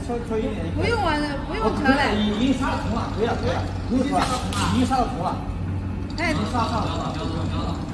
稍微可以一点。 不用完了，不用调了。 已经杀了铜了，可以了，可以了，不用说了，已经杀了铜了。 哎， 已经杀了。